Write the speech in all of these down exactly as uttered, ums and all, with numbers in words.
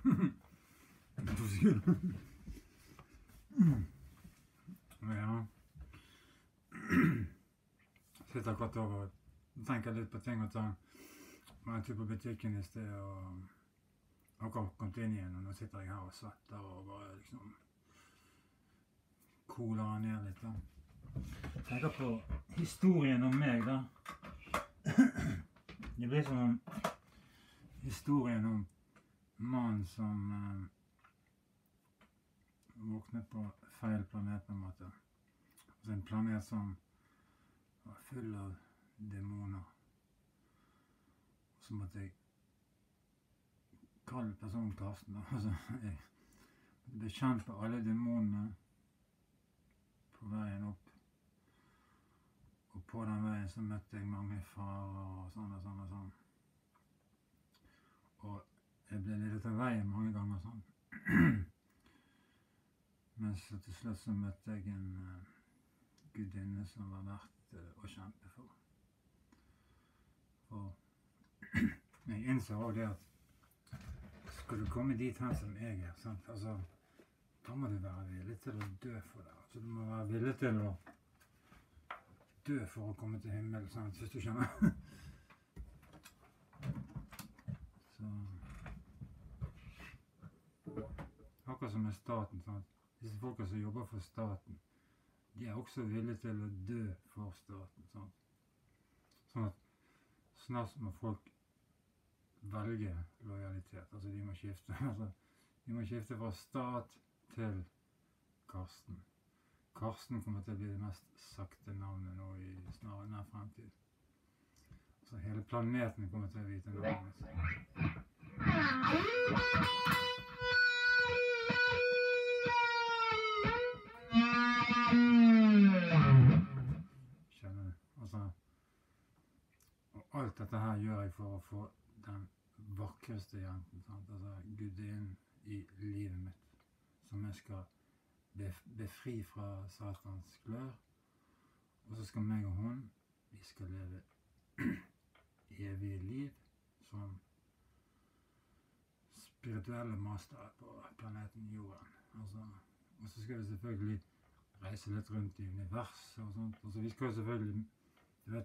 Ja. Sitter akkurat over og tenker litt på ting og tang. Jeg var på butikken i sted og akkurat kommet inn igjen, og nå sitter jeg her og svetter og bare liksom koler ned litt da. Jeg tenker på historien om meg da. Det blir som historien om mannen som eh, våknet på feil planet på en måte. Altså en planet som var full av demoner. Og så måtte jeg kalle personen Karsten da. Altså, jeg ble kjent på alle demonene på veien opp. Og på den veien så møtte jeg mange farer og sånn og sånn og sånn. Og jeg ble ledet av veien mange ganger sånn. Men så til slutt så møtte jeg en uh, gudinne som var verdt uh, å kjempe for. For jeg innså også det at skal du komme dit her som jeg er, sant? Altså, da må du være villig til å dø for det. Altså, du må være villig til å dø for å komme til himmelen, sant? Hvis du skjønner. Så akkurat som med staten, sant? Disse folka som jobber for staten, de er også villige til å dø for staten, sant? Sånn at snart må folk velge lojalitet, altså de må skifte, altså, de må skifte fra stat til Karsten. Karsten kommer til å bli det mest sakte navnet nå i snarere nær fremtid. Så hele planeten kommer til å vite navnet. Skjønner du? Altså, og alt dette her gjør jeg for å få den vakreste jenten, sant? Altså gudinnen i livet mitt, som jeg skal befri fra Satans klør, og så skal meg og hun, vi skal leve evige liv som spirituelle mastere på planeten Jorden. Altså, og så skal vi selvfølgelig reise litt rundt i universet og sånt, og så vi skal selvfølgelig, du vet,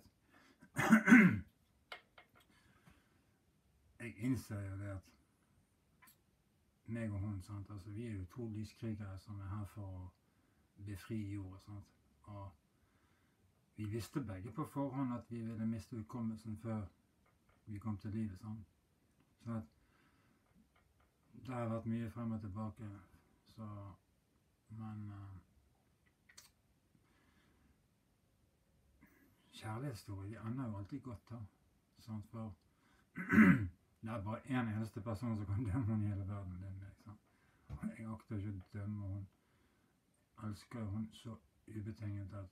jeg innser jo det at meg og hun, sant? Altså, vi er jo to lyskrigere som er her for å befri jorda, sant? Og vi visste begge på forhånd at vi ville miste utkommelsen før vi kom til livet, sant? Så at det har vært mye frem og tilbake, så, men uh, kjærlighetsstory, de ender jo alltid godt da, sant? For det er bare en eneste person som kan dømme hun i hele verden, det er meg, sant? Og jeg akter ikke å dømme hun. Elsker hun så ubetinget at,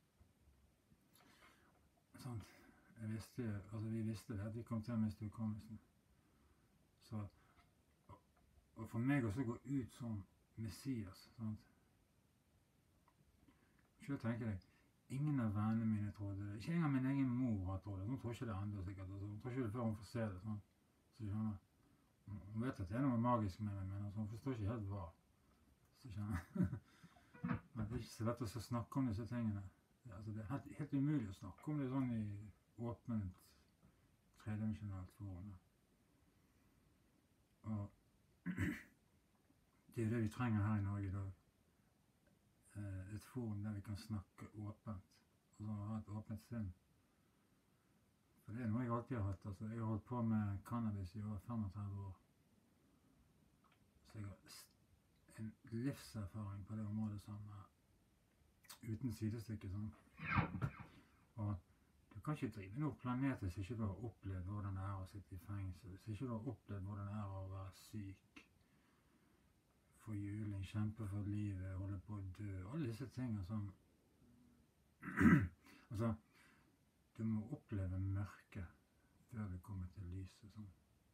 sant? Jeg visste, altså vi visste det, at vi kom til å miste utkommelsen. Så, og, og for meg også gå ut som Messias, sant? Ikke tenke deg, ingen av vennene mine trodde det. Ikke engang min egen mor har trodd det. Hun tror ikke det andre sikkert. Altså, hun tror ikke det før hun får se det, sant? Så skjønner. Hun vet at det er noe magisk med det, men altså, hun forstår ikke helt hva. Så skjønner. Men det er ikke så lett å snakke om disse tingene. Det, altså, det er helt, helt umulig å snakke om det sånn i åpent, tredimensionalt forum. Og det er det vi trenger her i Norge i dag. Et forum der vi kan snakke åpent, og så ha et åpent sinn. For det er noe jeg alltid har hatt. Altså, jeg har holdt på med cannabis i over femogtredve år. Så jeg har en livserfaring på det området som er uten sidestykke. Sånn. Og du kan ikke drive noe planet hvis ikke du har opplevd hvordan det er å sitte i fengsel, hvis ikke du har opplevd hvordan det er å være syk, for juling, kjempe for livet, holde på å dø, alle disse tingene som altså, du må oppleve mørket før du kommer til lyset, sånn.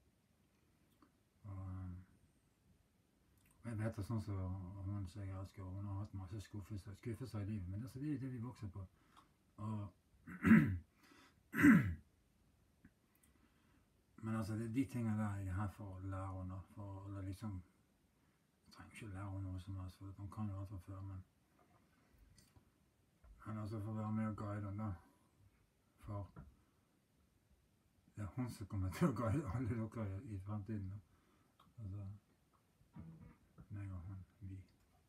Og, og jeg vet det sånn som hun som jeg elsker, og hun har hatt masse skuffelser, skuffelser i livet, men altså, det er det vi vokser på. Og Men altså, det er de tingene der jeg er her for å lære henne, for å liksom, jeg trenger ikke lære henne noe som helst, for hun kan jo alt fra før, men, men altså for å være med og guide henne da, for det er hun som kommer til å guide alle dere i, i fremtiden da. Altså, meg og hun, vi.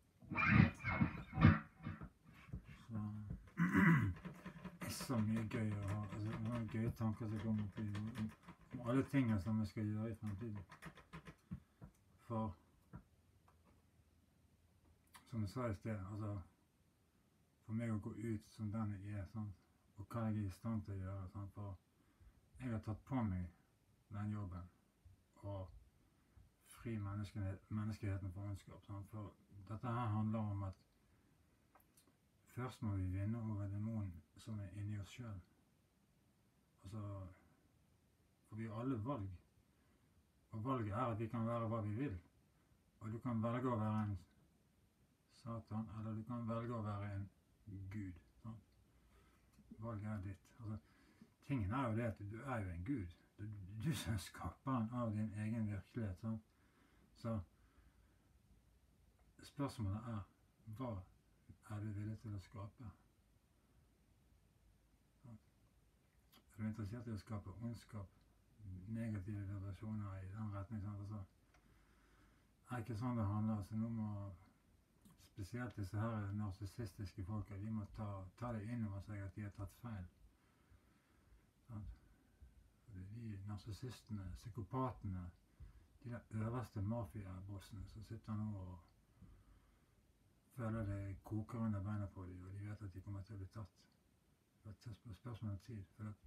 Så, det er så mye gøy å ha, altså noen gøye tanker som kommer til om, om alle tingene som vi skal gjøre i fremtiden. For, som jeg sa i sted, altså, for meg å gå ut som den jeg er, sant? Og hva jeg er i stand til å gjøre, sant? For jeg har tatt på meg den jobben, og fri menneskeheten for ondskap, sant? For dette her handler om at først må vi vinne over demonen som er inni oss selv. Altså, for vi har alle valg. Og valget er at vi kan være hva vi vil. Og du kan velge å være en Satan, eller du kan velge å være en Gud. Sant? Valget er ditt. Altså, tingen er jo det at du er jo en Gud. Du, du som er skaperen av din egen virkelighet. Sant? Så spørsmålet er, hva er du villig til å skape? Er du interessert i å skape ondskap, negative vibrasjoner i den retning? Sant? Altså, det er ikke sånn det handler. Altså, nå må spesielt disse her narsissistiske folka, de må ta, ta det inn over seg at de har tatt feil. Sant? De narsissistene, psykopatene, de der øverste mafia-bossene som sitter nå og føler det koker under beina på dem, og de vet at de kommer til å bli tatt. Det er et spørsmål om tid. For at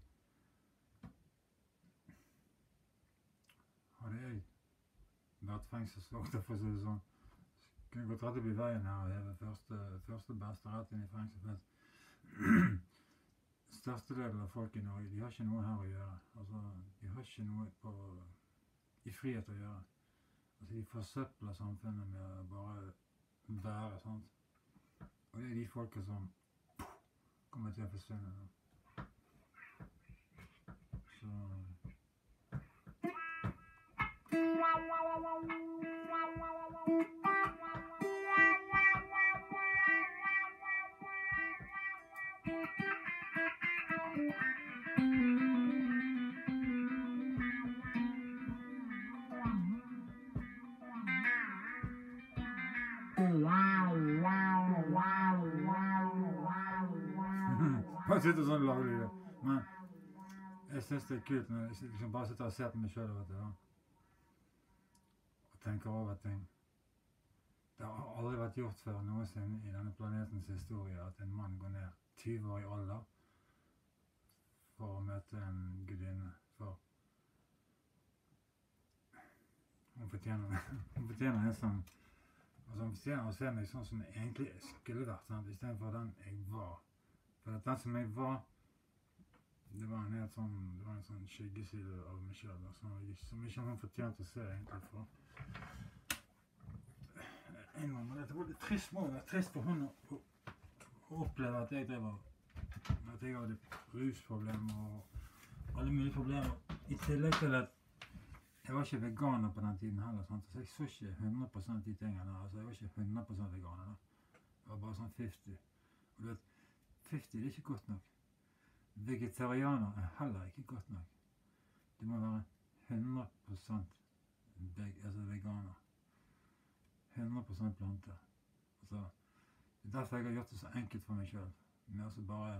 hadde jeg vært fengselsvokter, for å si det sånn, kunne gått rett opp i veien her og heve første, første beste rett inn i fengsel. Størstedelen av folk i Norge, de har ikke noe her å gjøre. Altså, de har ikke noe på, i frihet å gjøre. Altså, de forsøpler samfunnet med å bare være, sant? Og det er de folka som kommer til å forsvinne nå. Så... Jeg sitter sånn og lager det, men jeg synes det er kult når jeg liksom bare sitter og ser på meg selv over det, og tenker over ting. Det har aldri vært gjort før noensinne i denne planetens historie at en mann går ned tyve år i alder for å møte en gudinne, for hun fortjener, hun fortjener en som, altså hun fortjener å se meg sånn som jeg egentlig skulle vært, sant? I stedet for den jeg var. For at den som jeg var, det var en helt sånn, det var en sånn skyggeside av meg selv, som ikke hun fortjente å se egentlig for. En gang, men det var litt trist, må det være trist for hun å, å, å oppleve at jeg drev, at jeg hadde rusproblemer og alle mulige problemer. I tillegg til at jeg var ikke veganer på den tiden heller, sant? Så jeg så ikke hundre prosent de tingene der, altså jeg var ikke hundre prosent veganer da. Det var bare sånn femti. Og du vet, femti det er ikke godt nok. Vegetarianer er heller ikke godt nok. Du må være hundre prosent veg, altså veganer. hundre prosent planter. Altså, det er derfor jeg har gjort det så enkelt for meg selv. Med å bare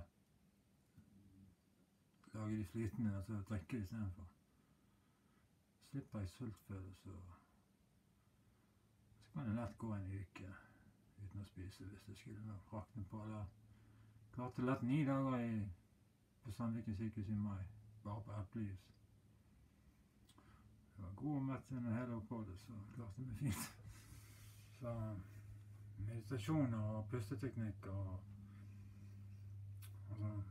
lage de flytende, altså drikke i stedet for. Slipper jeg sultfølelse, så kan jeg lett gå en uke uten å spise hvis det skulle rakne på. Eller klarte lett ni dager i, på Sandviken sykehus i mai, bare på eplejus. Jeg var god og mett under hele oppholdet, så klarte jeg meg fint. Så meditasjoner og pusteteknikker og, og sånn.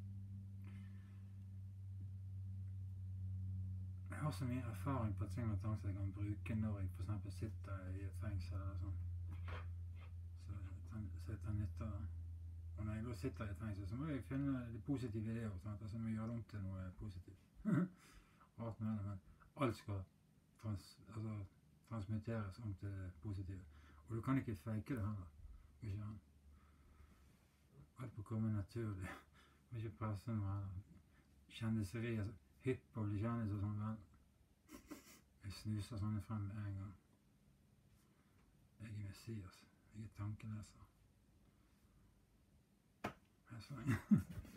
Jeg har så mye erfaring på ting og tang som jeg kan bruke når jeg for eksempel sitter i et fengsel eller sånn. Så, så jeg tar nytte av det. Og når jeg da sitter i et fengsel, så må jeg finne det positive i det, og så må jeg gjøre det om til noe positivt. Rart med det, men alt skal trans, altså, transmitteres om til det positive. Og du kan ikke fake det heller. Ikke han. Alt må komme naturlig. Du må ikke presse noe heller. Kjendiseri, altså, hypp på å bli kjendis og sånn, vel. Jeg snuser sånne frem med en gang. Jeg er Messias. Jeg er tankeleser. Jeg er sånn.